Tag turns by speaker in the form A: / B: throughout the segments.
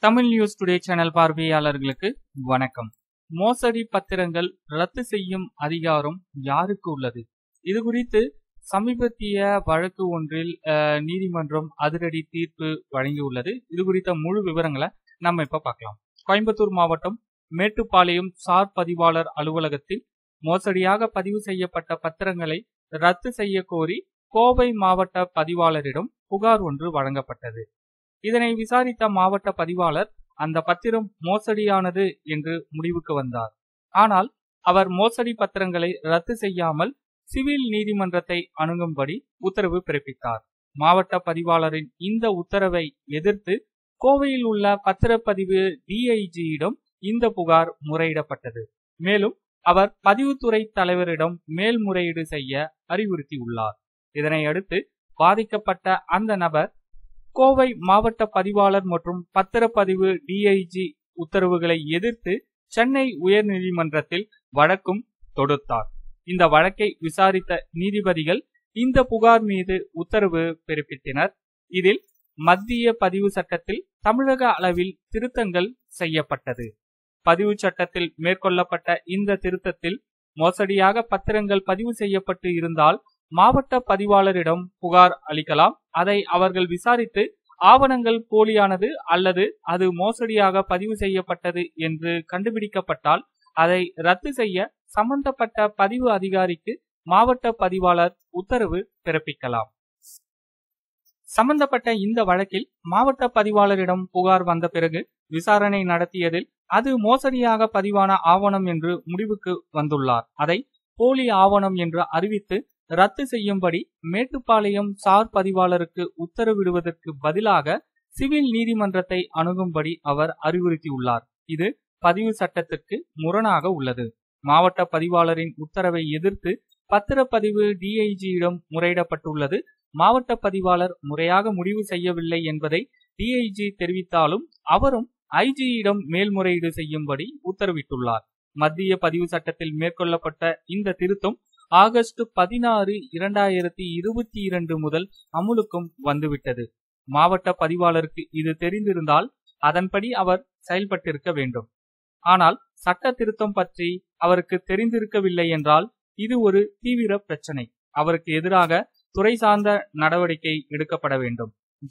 A: Tamil news today channel பார்வையாளர்களுக்கு வணக்கம். மோசடி பத்திரங்கள் ரத்து செய்யும் அதிகாரம் யாருக்கு உள்ளது? இது குறித்து சமீபத்திய வழக்கு ஒன்றில் நீதிமன்றம் அதிரடி தீர்ப்பு வழங்கியுள்ளது. இது குறித்த முழு விவரங்களை நம்ம இப்ப பார்க்கலாம். கோயம்புத்தூர் மாவட்டம் மேட்டுப்பாளையம் சார் பதிவாளர் அலுவலகத்தில் மோசடியாக பதிவு செய்யப்பட்ட பத்திரங்களை ரத்து செய்ய கோரி கோவை மாவட்ட பதிவாளரிடம் புகார் ஒன்று வழங்கப்பட்டது. இதனை விசாரித்த மாவட்ட பதிவாளர் அந்த பத்திரம் மோசடியானது என்று முடிவுக்கு வந்தார். ஆனால் அவர் மோசடி பத்திரங்களை ரத்து செய்யாமல் சிவில் நீதிமன்றத்தை அணுகும்படி உத்தரவு பிறப்பித்தார். மாவட்ட பதிவாளரின் இந்த உத்தரவை எதிர்த்து கோவையில் உள்ள பத்திரப்பதிவு டிஐஜியிடம் இந்த புகார் முறையிடப்பட்டது. மேலும் அவர் பதிவுத்துறை தலைவரிடம் மேல்முறையீடு செய்ய அறிவுறுத்தியுள்ளார். இதனை அடுத்து பாதிக்கப்பட்ட அந்த நபர் கோவை மாவட்ட பதிவாளர் மற்றும் பத்திரப்பதிவு டிஐஜி உத்தரவுகளை எதிர்த்து சென்னை உயர்நீதிமன்றத்தில் வழக்கும் தொடுத்தார். இந்த வழக்கை விசாரித்த நீதிபதிகள் இந்த புகார் மீது உத்தரவு பிறப்பித்தனர். இதில் மத்திய பதிவு சட்டத்தில் தமிழக அளவில் திருத்தங்கள் செய்யப்பட்டது. பதிவு சட்டத்தில் மேற்கொள்ளப்பட்ட இந்த திருத்தத்தில் மோசடியாக பத்திரங்கள் பதிவு செய்யப்பட்டு இருந்தால் மாவட்ட பதிவாளரிடம் புகார் அளிக்கலாம். அதை அவர்கள் விசாரித்து ஆவணங்கள் போலியானது அல்லது அது மோசடியாக பதிவு செய்யப்பட்டது என்று கண்டுபிடிக்கப்பட்டால் அதை ரத்து செய்ய சம்பந்தப்பட்ட பதிவு அதிகாரிக்கு மாவட்ட பதிவாளர் உத்தரவு பிறப்பிக்கலாம். சம்பந்தப்பட்ட இந்த வழக்கில் மாவட்ட பதிவாளரிடம் புகார் வந்த பிறகு விசாரணை நடத்தியதில் அது மோசடியாக பதிவான ஆவணம் என்று முடிவுக்கு வந்துள்ளார். அதை போலி ஆவணம் என்று அறிவித்து ரத்து செய்யும்படி மேட்டுப்பாளையம் சார் பதிவாளருக்கு உத்தரவிடுவதற்கு பதிலாக சிவில் நீதிமன்றத்தை அணுகும்படி அவர் அறிவுறுத்தியுள்ளார். இது பதிவு சட்டத்திற்கு முரணாக உள்ளது. மாவட்ட பதிவாளரின் உத்தரவை எதிர்த்து பத்திரப்பதிவு டிஐஜியிடம் முறையிடப்பட்டுள்ளது. மாவட்ட பதிவாளர் முறையாக முடிவு செய்யவில்லை என்பதை டிஐஜி தெரிவித்தாலும் அவரும் ஐஜியிடம் மேல்முறையீடு செய்யும்படி உத்தரவிட்டுள்ளார். மத்திய பதிவு சட்டத்தில் மேற்கொள்ளப்பட்ட இந்த திருத்தம் ஆகஸ்ட் 16, 2022 முதல் அமுலுக்கும் வந்துவிட்டது. மாவட்ட பதிவாளருக்கு இது தெரிந்திருந்தால் அதன்படி அவர் செயல்பட்டிருக்க வேண்டும். ஆனால் சட்ட திருத்தம் பற்றி அவருக்கு தெரிந்திருக்கவில்லை என்றால் இது ஒரு தீவிர பிரச்சனை. அவருக்கு எதிராக துறை சார்ந்த நடவடிக்கை எடுக்கப்பட வேண்டும்.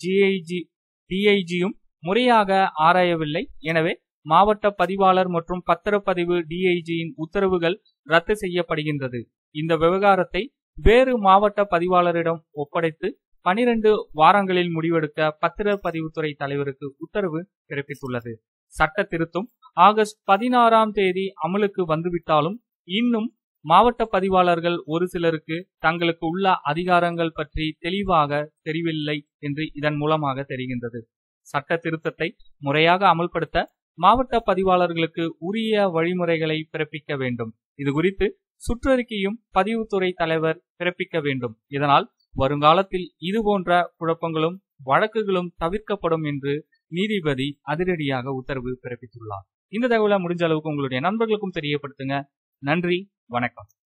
A: டிஐஜியும் முறையாக ஆராயவில்லை. எனவே மாவட்ட பதிவாளர் மற்றும் பத்திரப்பதிவு டிஐஜியின் உத்தரவுகள் ரத்து செய்யப்படுகின்றது. இந்த விவகாரத்தை வேறு மாவட்ட பதிவாளரிடம் ஒப்படைத்து 12 வாரங்களில் முடிவெடுக்க பத்திரப்பதிவுத்துறை தலைவருக்கு உத்தரவு பிறப்பித்துள்ளது. சட்ட திருத்தம் ஆகஸ்ட் 16ஆம் தேதி அமலுக்கு வந்துவிட்டாலும் இன்னும் மாவட்ட பதிவாளர்கள் ஒரு சிலருக்கு தங்களுக்கு உள்ள அதிகாரங்கள் பற்றி தெளிவாக தெரியவில்லை என்று இதன் மூலமாக தெரிகின்றது. சட்ட திருத்தத்தை முறையாக அமல்படுத்த மாவட்ட பதிவாளர்களுக்கு உரிய வழிமுறைகளை பிறப்பிக்க வேண்டும். இது குறித்து சுற்றறிக்கையும் பதிவுத்துறை தலைவர் பிறப்பிக்க வேண்டும். இதனால் வருங்காலத்தில் இதுபோன்ற குழப்பங்களும் வழக்குகளும் தவிர்க்கப்படும் என்று நீதிபதி அதிரடியாக உத்தரவு பிறப்பித்துள்ளார். இந்த தகவலை முடிஞ்ச அளவுக்கு உங்களுடைய நண்பர்களுக்கும் தெரியப்படுத்துங்க. நன்றி, வணக்கம்.